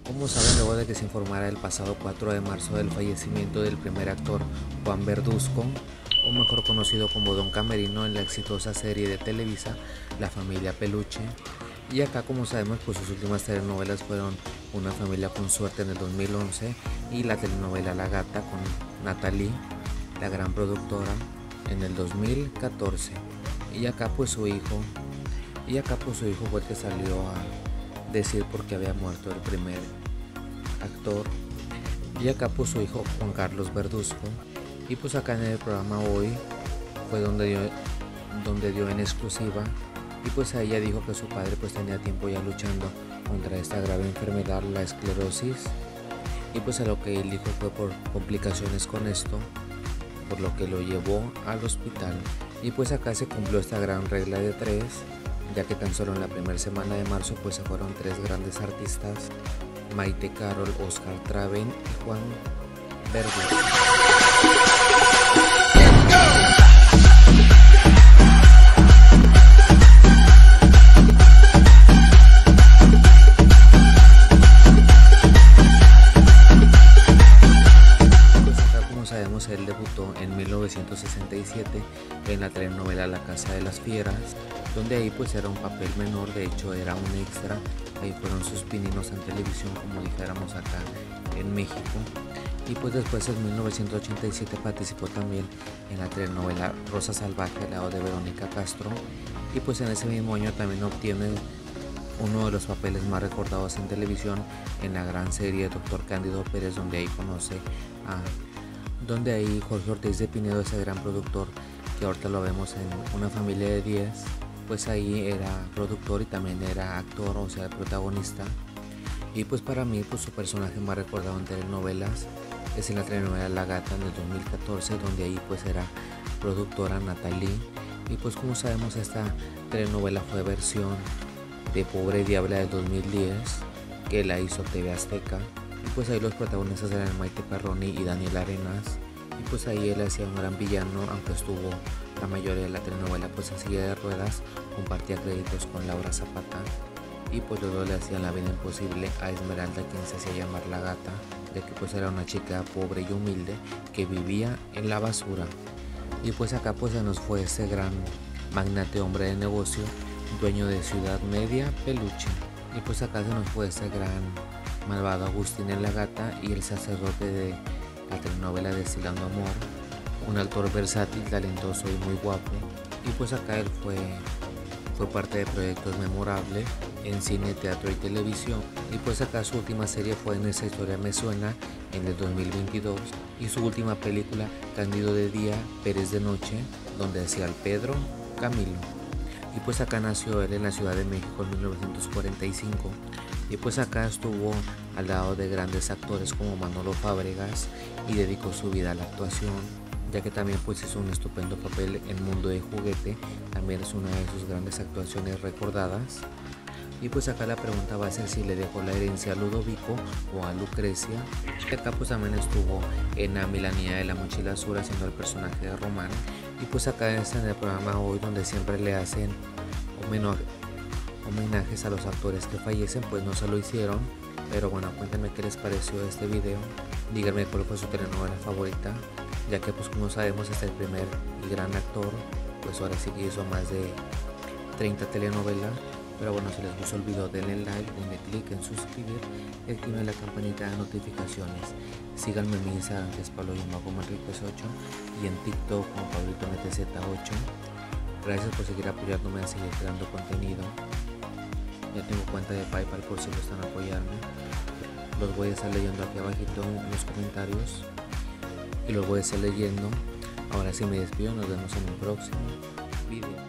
Como saben, luego de que se informara el pasado 4 de marzo del fallecimiento del primer actor Juan Verduzco, o mejor conocido como Don Camerino, en la exitosa serie de Televisa La Familia Peluche. Y acá, como sabemos, pues sus últimas telenovelas fueron Una familia con suerte en el 2011 y la telenovela La Gata con Natalie, la gran productora, en el 2014. Y acá pues su hijo fue el que salió a decir por qué había muerto el primer actor. Y acá pues su hijo Juan Carlos Verduzco. Y pues acá en el programa Hoy fue donde dio en exclusiva, y pues a ella dijo que su padre pues tenía tiempo ya luchando contra esta grave enfermedad, la esclerosis, y pues a lo que él dijo fue por complicaciones con esto, por lo que lo llevó al hospital. Y pues acá se cumplió esta gran regla de 3, ya que tan solo en la primera semana de marzo pues se fueron 3 grandes artistas: Maite Carol, Oscar Traven y Juan Verduzco. Sabemos, él debutó en 1967 en la telenovela La Casa de las Fieras, donde ahí pues era un papel menor, de hecho era un extra. Ahí fueron sus pininos en televisión, como dijéramos acá en México. Y pues después en 1987 participó también en la telenovela Rosa Salvaje al lado de Verónica Castro, y pues en ese mismo año también obtiene uno de los papeles más recordados en televisión en la gran serie Doctor Cándido Pérez, donde ahí Jorge Ortiz de Pinedo, ese gran productor que ahorita lo vemos en Una Familia de 10, pues ahí era productor y también era actor, o sea, protagonista. Y pues para mí pues su personaje más recordado en telenovelas es en la telenovela La Gata en el 2014, donde ahí pues era productora Natalie. Y pues como sabemos, esta telenovela fue versión de Pobre Diabla del 2010, que la hizo TV Azteca. Y pues ahí los protagonistas eran Maite Perroni y Daniel Arenas. Y pues ahí él hacía un gran villano, aunque estuvo la mayoría de la telenovela pues en silla de ruedas. Compartía créditos con Laura Zapata. Y pues luego le hacían la vida imposible a Esmeralda, quien se hacía llamar La Gata, de que pues era una chica pobre y humilde que vivía en la basura. Y pues acá pues se nos fue ese gran magnate, hombre de negocio, dueño de Ciudad Media Peluche. Y pues acá se nos fue ese gran malvado Agustín en La Gata y el sacerdote de la telenovela Destilando Amor, un actor versátil, talentoso y muy guapo. Y pues acá él fue parte de proyectos memorables en cine, teatro y televisión. Y pues acá su última serie fue En Esa Historia Me Suena en el 2022, y su última película Cándido de Día, Pérez de Noche, donde hacía al Pedro Camilo. Y pues acá nació él en la Ciudad de México en 1945, y pues acá estuvo al lado de grandes actores como Manolo Fábregas y dedicó su vida a la actuación, ya que también pues hizo un estupendo papel en Mundo de Juguete, también es una de sus grandes actuaciones recordadas. Y pues acá la pregunta va a ser si le dejó la herencia a Ludovico o a Lucrecia. Y acá pues también estuvo en La Milanía de la Mochila Azul haciendo el personaje de Román. Y pues acá está en el programa Hoy, donde siempre le hacen homenajes a los actores que fallecen, pues no se lo hicieron. Pero bueno, cuéntenme qué les pareció este video, díganme cuál fue su telenovela favorita, ya que pues como sabemos es el primer y gran actor, pues ahora sí que hizo más de 30 telenovelas. Pero bueno, si les gustó el video denle like, denle click en suscribir y activen la campanita de notificaciones. Síganme en mi Instagram, que es Pablo_Manriquez8, y en TikTok como PablitoMTZ8. Gracias por seguir apoyándome a seguir creando contenido. Ya tengo cuenta de PayPal por si gustan apoyarme. Los voy a estar leyendo aquí abajito en los comentarios y los voy a estar leyendo. Ahora sí me despido, nos vemos en un próximo video.